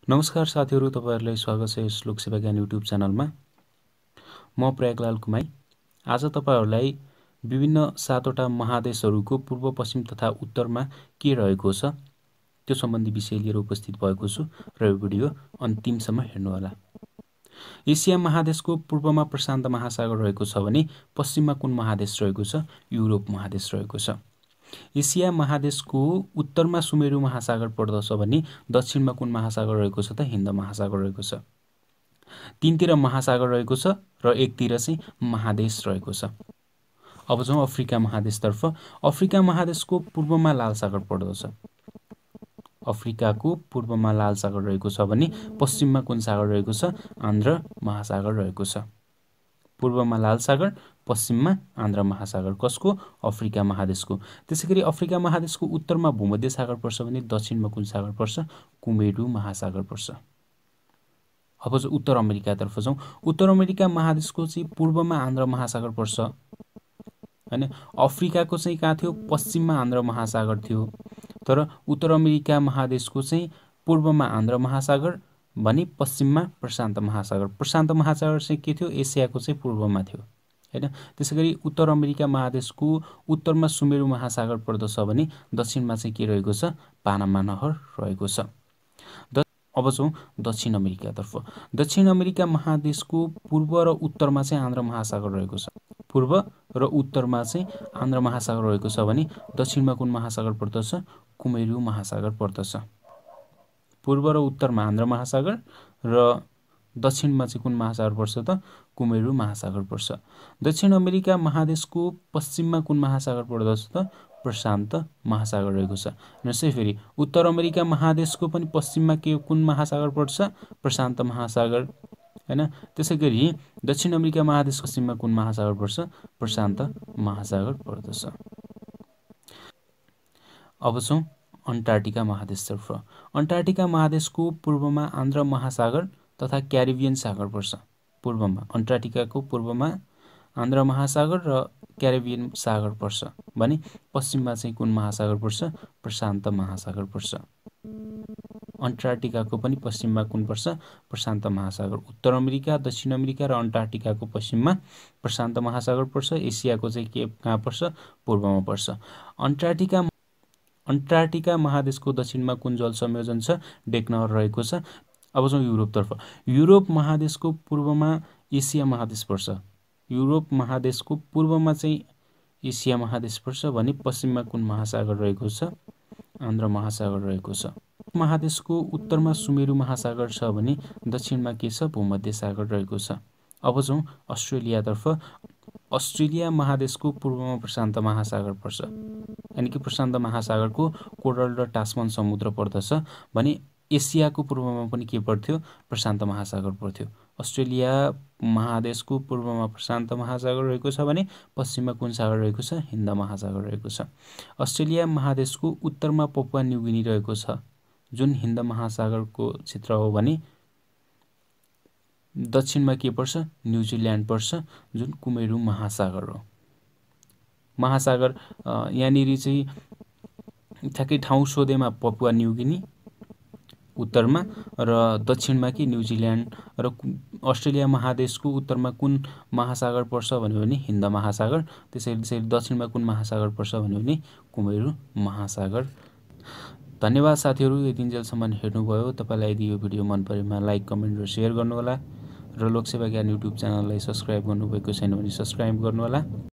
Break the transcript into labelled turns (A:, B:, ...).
A: नमस्कार साथीहरु, तपाईहरुलाई स्वागत छ यस लोकसेवा ज्ञान युट्युब च्यानलमा। म प्रयागलाल कुमाई। आज तपाईहरुलाई विभिन्न 7 वटा महादेशहरुको पूर्व, पश्चिम तथा उत्तरमा के रहेको छ त्यो सम्बन्धी विषय लिएर उपस्थित भएको छु र यो भिडियो अन्तिमसम्म हेर्नुहोला। एसिया महादेशको पूर्वमा प्रशान्त महासागर रहेको छ भने पश्चिममा कुन महादेश रहेको छ? युरोप महादेश रहेको छ। एसिया महादेशको उत्तरमा सुमेरु महासागर पर्दछ भने दक्षिणमा कुन महासागर रहेको छ त? हिन्द महासागर रहेको छ। तीनतिर महासागर रहेको छ र एकतिर चाहिँ महादेश रहेको छ। अब जाउँ अफ्रिका महादेशतर्फ। अफ्रिका महादेशको पूर्वमा लाल सागर पर्दछ। अफ्रिकाको पूर्वमा लाल सागर रहेको छ भने पश्चिममा कुन सागर रहेको छ? आन्ध्र महासागर रहेको छ। पूर्वमा लाल सागर, पश्चिममा आन्ध्र महासागर। कसको? अफ्रिका महादेशको। त्यसैगरी अफ्रिका महादेशको उत्तरमा भूमध्य सागर पर्छ भने दक्षिणमा कुन सागर पर्छ? कुमेरु महासागर पर्छ। अब उत्तर अमेरिकातर्फ जाउँ। उत्तर अमेरिका महादेशको चाहिँ पूर्वमा आन्ध्र महासागर पर्छ हैन। अफ्रिकाको चाहिँ कहाँ थियो? पश्चिममा आन्ध्र महासागर थियो। तर उत्तर अमेरिका महादेशको चाहिँ पूर्वमा आन्ध्र महासागर भने पश्चिममा प्रशान्त महासागर। प्रशान्त महासागर चाहिँ के थियो? एसियाको चाहिँ पूर्वमा थियो हैन। त्यसैगरी उत्तर अमेरिका महादेशको उत्तरमा सुमेरु महासागर पर्दछ भने दक्षिणमा चाहिँ के रहेको छ? पानामा नहर रहेको छ। अब जाउँ दक्षिण अमेरिकातर्फ। दक्षिण अमेरिका महादेशको पूर्व र उत्तरमा चाहिँ आन्ध्र महासागर रहेको छ। पूर्व र उत्तरमा चाहिँ आन्ध्र महासागर रहेको छ भने दक्षिणमा कुन महासागर पर्दछ? कुमेरु महासागर पर्दछ। पूर्व र उत्तरमा आन्ध्र महासागर र दक्षिणमा चाहिँ कुन महासागर पर्छ त? कुमेरु महासागर पर्छ। दक्षिण अमेरिका महादेशको पश्चिममा कुन महासागर पर्दछ त? प्रशान्त महासागर रहेको छ। जस्तै फेरि उत्तर अमेरिका महादेशको पनि पश्चिममा के कुन महासागर पर्छ? प्रशान्त महासागर हैन। त्यसैगरी दक्षिण अमेरिका महादेश पश्चिममा कुन महासागर पर्छ? प्रशान्त महासागर पर्दछ। अब चाहिँ अन्टार्कटिका महादेशतर्फ। अन्टार्कटिका महादेशको पूर्वमा आन्ध्र महासागर तथा क्यारिबियन सागर पर्छ। पूर्वमा अन्टार्कटिकाको पूर्वमा आन्ध्र महासागर र क्यारिबियन सागर पर्छ भने पश्चिममा चाहिँ कुन महासागर पर्छ? प्रशान्त महासागर पर्छ। अन्टार्कटिकाको पनि पश्चिममा कुन पर्छ? प्रशान्त महासागर। उत्तर अमेरिका, दक्षिण अमेरिका र अन्टार्कटिकाको पश्चिममा प्रशान्त महासागर पर्छ। एसियाको चाहिँ के कहाँ पर्छ? पूर्वमा पर्छ। अन्टार्कटिका महादेशको दक्षिणमा कुन जल संयोजन छ? डेक नहर रहेको छ। अब जाउँ युरोपतर्फ। युरोप महादेशको पूर्वमा एसिया महादेश पर्छ। युरोप महादेशको पूर्वमा चाहिँ एसिया महादेश पर्छ भने पश्चिममा कुन महासागर रहेको छ? आन्ध्र महासागर रहेको छ। महादेशको उत्तरमा सुमेरु महासागर छ भने दक्षिणमा के छ? भूमध्य सागर रहेको छ। अब जाउँ अस्ट्रेलियातर्फ। अस्ट्रेलिया महादेशको पूर्वमा प्रशान्त महासागर पर्छ। यानि कि प्रशान्त महासागरको कोरल र टास्मन समुद्र पर्दछ भने एसियाको पूर्वमा पनि के पर्थ्यो? प्रशान्त महासागर पर्थ्यो। अस्ट्रेलिया महादेशको पूर्वमा प्रशान्त महासागर रहेको छ भने पश्चिममा कुन सागर रहेको छ? हिन्द महासागर रहेको छ। अस्ट्रेलिया महादेशको उत्तरमा पपुवा न्युगिनी रहेको छ जुन हिन्द महासागरको क्षेत्र हो भने दक्षिणमा के पर्छ? न्युजिल्यान्ड पर्छ जुन कुमेरु महासागर हो। महासागर यहाँनिर चाहिँ ठ्याक्कै ठाउँ सोधेमा पपुवा न्युगिनी उत्तरमा र दक्षिणमा कि न्युजिल्यान्ड र अस्ट्रेलिया महादेशको उत्तरमा कुन महासागर पर्छ भन्यो भने हिन्द महासागर। त्यसैले दक्षिणमा कुन महासागर पर्छ भन्यो भने कुमेरु महासागर। धन्यवाद साथीहरु, यतिन्जेलसम्म हेर्नुभयो। तपाईलाई यदि यो भिडियो मन परेमा लाइक, कमेन्ट र शेयर गर्नुहोला र लोकसेवा ज्ञान युट्युब च्यानललाई सब्स्क्राइब गर्नुभएको छैन भने सब्स्क्राइब गर्नुहोला।